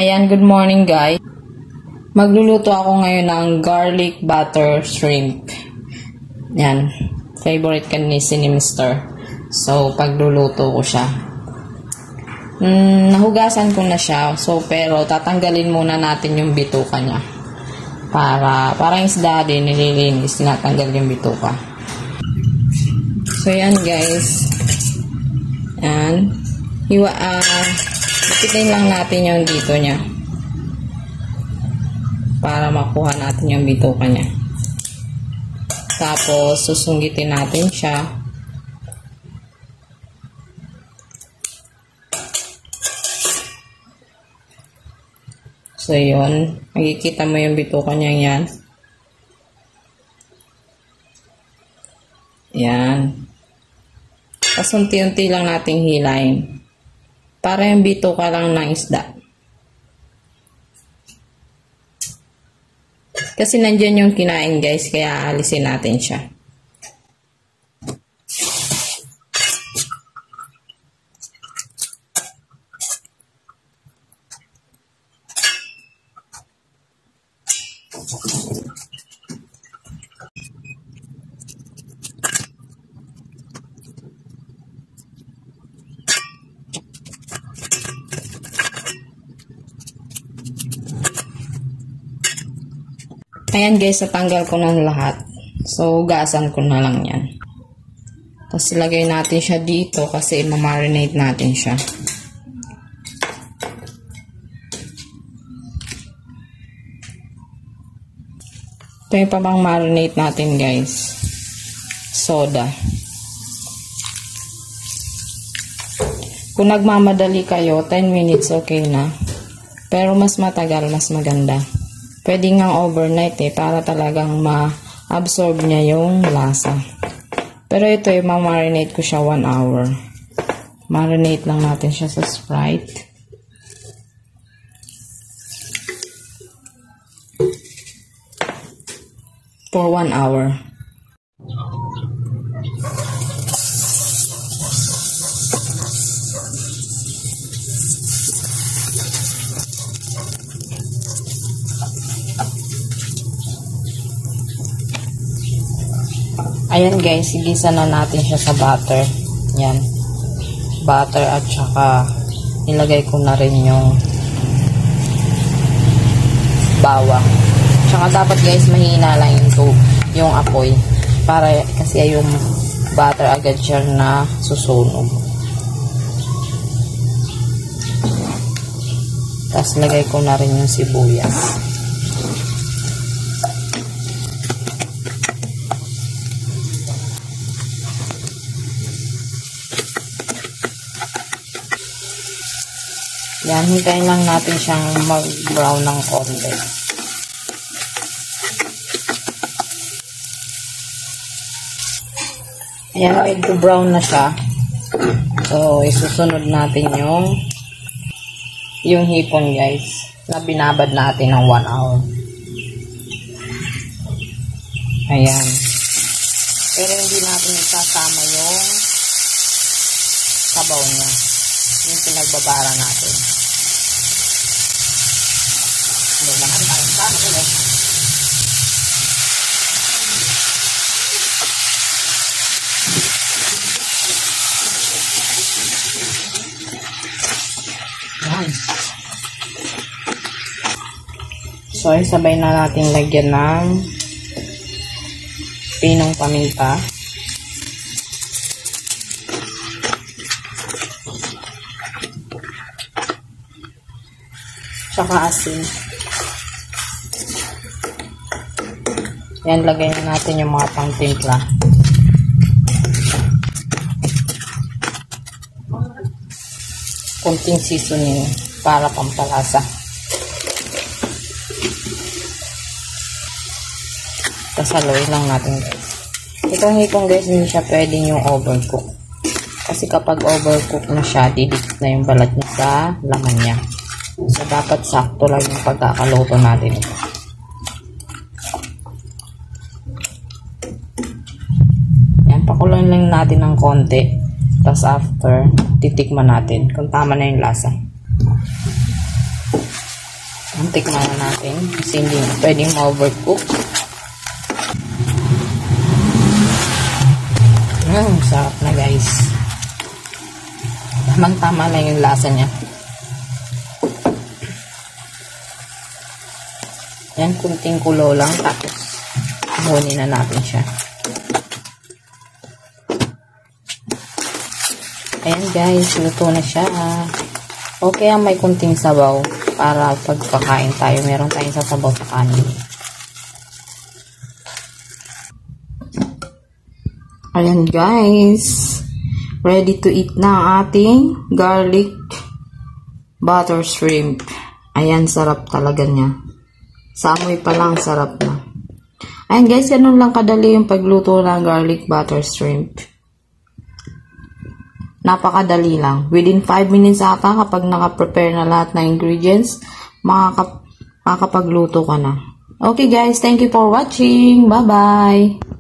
Ayan, good morning guys. Magluluto ako ngayon ng garlic butter shrimp. Yan, favorite kanisi ni Mr. So, pagluluto ko siya. Nahugasan ko na siya. So, pero tatanggalin muna natin yung bituka niya. Parang isda din, nililinis, tinatanggal yung bituka. So, yan guys. Yan. Ipitin lang natin yung dito niya para makuha natin yung bituka niya. Tapos susunggitin natin siya. So yun, makikita mo yung bituka niya yan. Yan. Tapos unti-unti lang nating hilahin. Para yung bituka lang ng isda. Kasi nandiyan yung kinain guys, kaya alisin natin siya. Ayan guys, natanggal ko ng lahat. So, hugasan ko na lang yan. Tapos, ilagay natin siya dito kasi i-marinate natin siya. Ito yung pabang marinate natin guys. Soda. Kung nagmamadali kayo, 10 minutes okay na. Pero mas matagal, mas maganda. Pwede nga overnight para talagang ma-absorb niya yung lasa. Pero ito yung ma-marinate ko siya 1 hour. Marinate lang natin siya sa Sprite. For 1 hour. Ayan guys, igisa na natin siya sa butter. Yan. Butter at saka nilagay ko na rin yung bawang. Tsaka dapat guys, mahina lang yung apoy. Para kasi yung butter agad siya na susunog. Tapos lagay ko na rin yung sibuyas. Yan, hintayin lang natin siyang mag-brown ng konti. Ayan, medyo brown na siya. So, isusunod natin yung hipon guys, na binabad natin ng 1 hour. Ayan. Pero hindi natin isasama yung sabaw niya. Yung pinagbabara natin. So, sabay na natin lagyan ng pinong paminta. Tsaka asin. Yan, lagay na natin yung mga pang-timpla. Kunting seasoning para pampalasa. Tapos haluin lang natin guys. Itong hipon guys, hindi siya pwedeng yung overcook. Kasi kapag overcook na siya, didikit na yung balat niya sa laman niya. So, dapat sakto lang yung pagkakaluto natin ito. Yan, pakuloyin lang natin ng konti. Tapos after, titikman natin kung tama na yung lasa. Tikman na natin kasi hindi pwedeng ma-overcook. Sarap na guys. Tamang-tama lang yung lasa niya. Yan, kunting kulo lang. Tapos, hunin na natin siya. Ayan guys, luto na siya. Okay ang may kunting sabaw para pagkakain tayo, meron tayong sasabaw sa kanin. Ayan guys, ready to eat na ang ating garlic butter shrimp. Ayan, sarap talaga niya. Sa amoy pa lang, sarap na. Ayan guys, ganun lang kadali yung pagluto ng garlic butter shrimp. Napakadali lang. Within 5 minutes ata kapag naka-prepare na lahat ng ingredients, makakapagluto ka na. Okay guys, thank you for watching. Bye-bye!